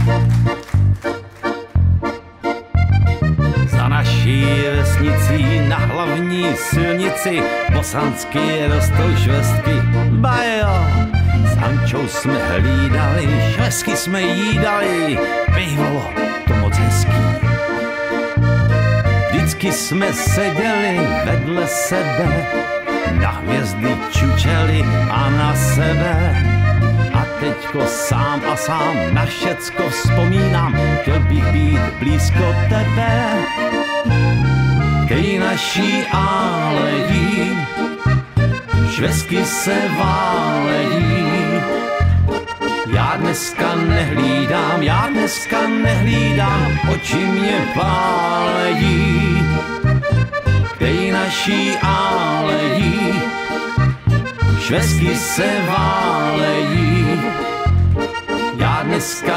Za naší vesnicí na hlavní silnici bosansky rostou švestky. Bajo, s Ančou jsme hlídali, švestky jsme jídali, bývalo to moc hezký. Vždycky jsme seděli vedle sebe, na hvězdy čučeli a na sebe. A teďko sám a sám na všecko vzpomínám, chtěl bych být blízko tebe. Tej naší alejí, švestky se válejí. Já dneska nehlídám, oči mě pálejí. Tej naší alejí, švestky se válejí. Já dneska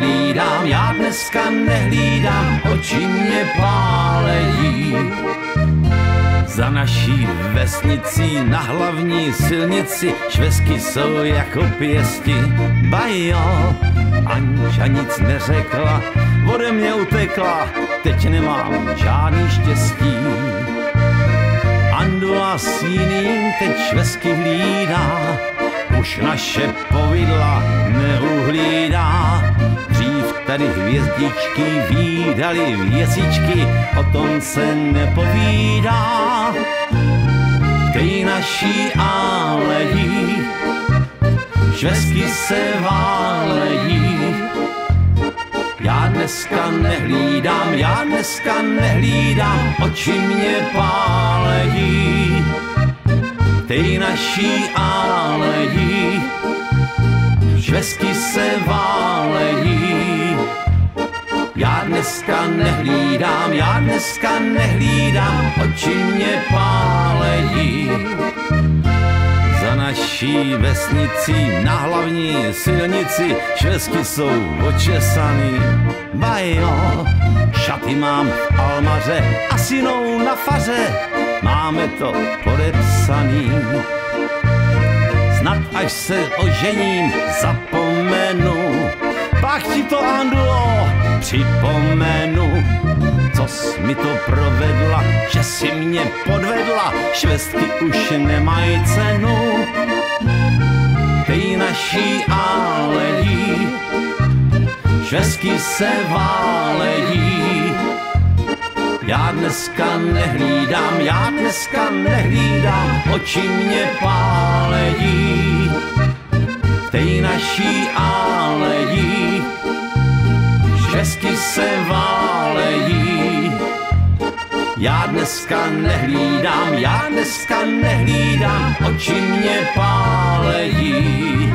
nehlídám, oči mě pálejí. Za naší vesnicí na hlavní silnici švestky jsou jako pěsti. Bajo, Anča nic neřekla, ode mě utekla, teď nemám žádný štěstí. Andula s jiným teď švestky hlídá, už naše povidla neuhlídá. Dřív tady hvězdičky vídali věcičky, o tom se nepovídá. Tej naší alejí, švestky se válejí. Já dneska nehlídám, oči mě pálejí. Tej naší alejí, švestky se válejí. Já dneska nehlídám, oči mě pálejí. Za naší vesnicí na hlavní silnici švestky jsou očesaný. Bajo, šaty mám v almaře a synou na faře, máme to podepsaný. Snad až se ožením zapomenu, pak ti to, Andulo, připomenu. Co jsi mi to provedla, že jsi mě podvedla, švestky už nemají cenu. Tej naší alejí, švestky se válejí. Já dneska nehlídám, oči mě pálejí. Tej naší alejí, švestky se válejí. Já dneska nehlídám, oči mě pálejí.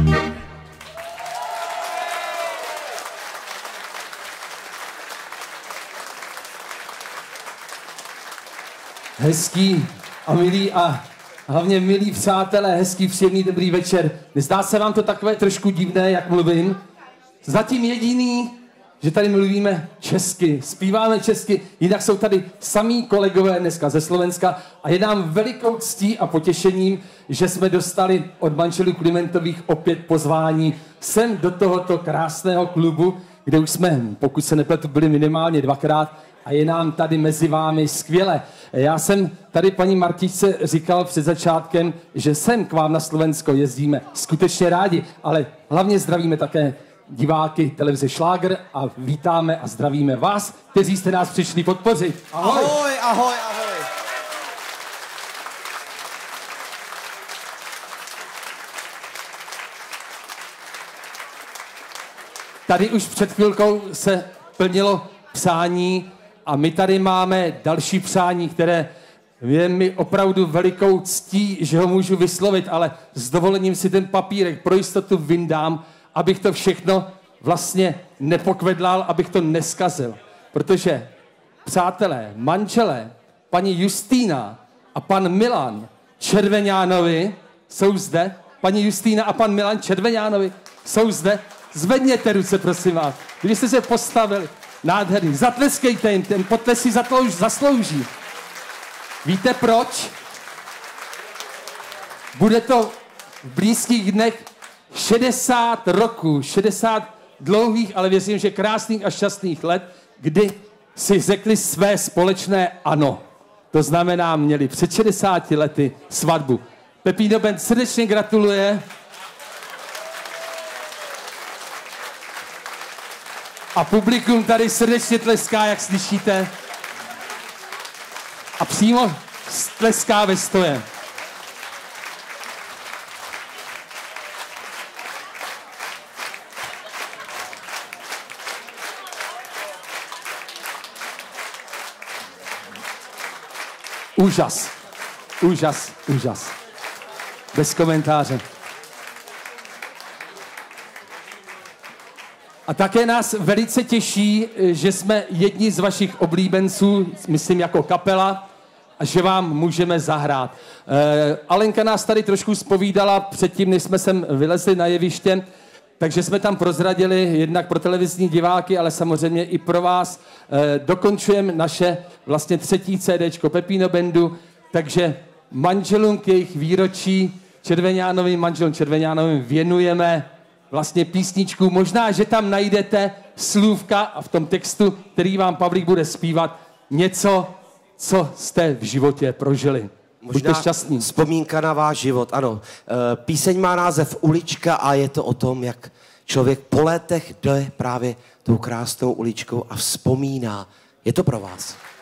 Hezký a milý a hlavně milí přátelé, hezký, příjemný, dobrý večer. Nezdá se vám to takové trošku divné, jak mluvím? Zatím jediný, že tady mluvíme česky, zpíváme česky, jinak jsou tady samý kolegové dneska ze Slovenska a je nám velikou ctí a potěšením, že jsme dostali od manželů Klimentových opět pozvání sem do tohoto krásného klubu, kde už jsme, pokud se nepletu, byli minimálně dvakrát a je nám tady mezi vámi skvěle. Já jsem tady paní Martičce říkal před začátkem, že sem k vám na Slovensko jezdíme skutečně rádi, ale hlavně zdravíme také diváky televize Šlágr a vítáme a zdravíme vás, kteří jste nás přišli podpořit. Ahoj! Ahoj, ahoj, ahoj! Tady už před chvilkou se plnilo přání a my tady máme další přání, které je mi opravdu velikou ctí, že ho můžu vyslovit, ale s dovolením si ten papírek pro jistotu vyndám, abych to všechno vlastně nepokvedlal, abych to neskazil. Protože, přátelé, manželé, paní Justýna a pan Milan Červeňánovi jsou zde. Paní Justýna a pan Milan Červeňánovi jsou zde. Zvedněte ruce, prosím vás. Když jste se postavili, nádherný, zatleskejte jim, ten potlesk si zaslouží. Víte proč? Bude to v blízkých dnech 60 roků, 60 dlouhých, ale věřím, že krásných a šťastných let, kdy si řekli své společné ano. To znamená, měli před 60 lety svatbu. Pepino Band srdečně gratuluje. A publikum tady srdečně tleská, jak slyšíte. A přímo tleská ve stoje. Úžas, úžas, úžas. Bez komentáře. A také nás velice těší, že jsme jedni z vašich oblíbenců, myslím jako kapela, a že vám můžeme zahrát. Alenka nás tady trošku zpovídala předtím, než jsme sem vylezli na jeviště, takže jsme tam prozradili jednak pro televizní diváky, ale samozřejmě i pro vás. Dokončujeme naše vlastně 3. CDčko Pepino Bandu, takže manželům k jejich výročí Červeňánovým, manželům Červeňánovým věnujeme vlastně písničku. Možná, že tam najdete slůvka a v tom textu, který vám Pavlík bude zpívat, něco, co jste v životě prožili. Buďte šťastní. Vzpomínka na váš život, ano. Píseň má název Ulička a je to o tom, jak člověk po letech jde právě tou krásnou uličkou a vzpomíná. Je to pro vás.